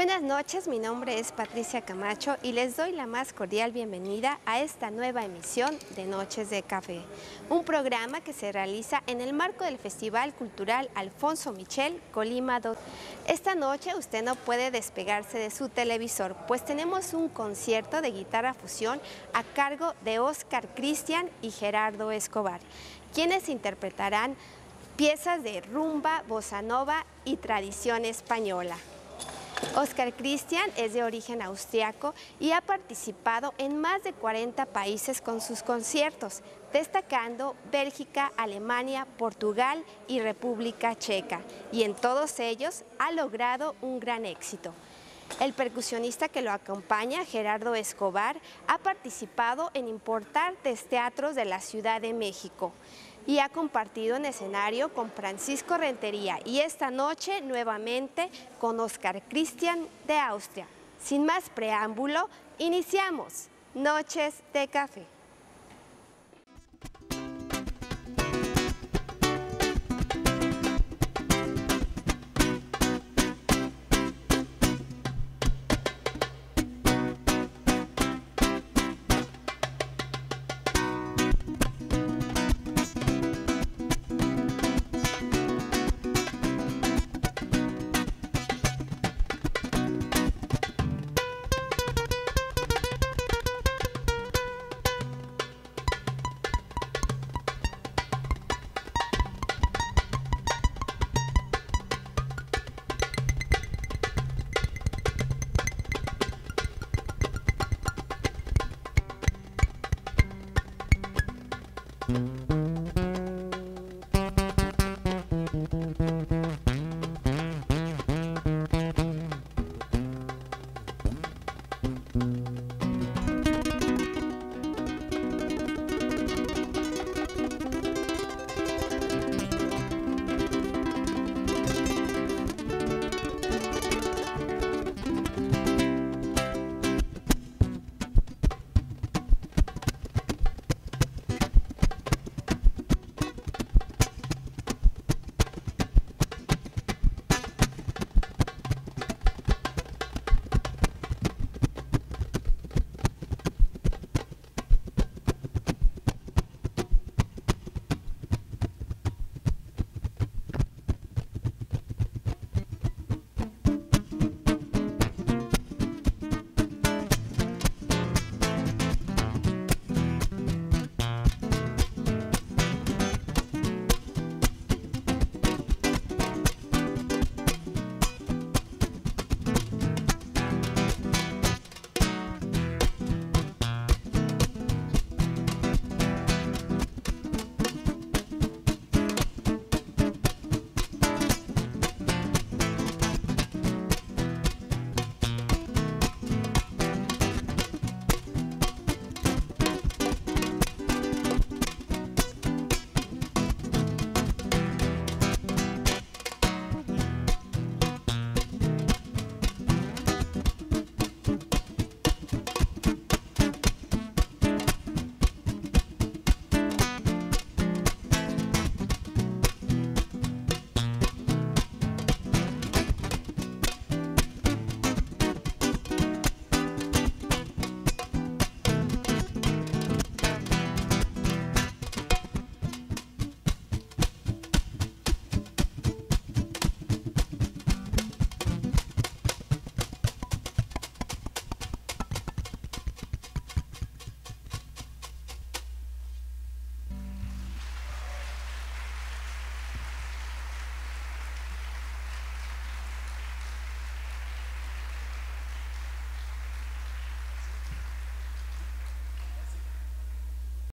Buenas noches, mi nombre es Patricia Camacho y les doy la más cordial bienvenida a esta nueva emisión de Noches de Café, un programa que se realiza en el marco del Festival Cultural Alfonso Michel Colima 2. Esta noche usted no puede despegarse de su televisor, pues tenemos un concierto de guitarra fusión a cargo de Óscar Cristian y Gerardo Escobar, quienes interpretarán piezas de rumba, bossa nova y tradición española. Óscar Cristian es de origen austriaco y ha participado en más de 40 países con sus conciertos, destacando Bélgica, Alemania, Portugal y República Checa, y en todos ellos ha logrado un gran éxito. El percusionista que lo acompaña, Gerardo Escobar, ha participado en importantes teatros de la Ciudad de México y ha compartido en escenario con Francisco Rentería y esta noche nuevamente con Óscar Cristian de Austria. Sin más preámbulo, iniciamos Noches de Café.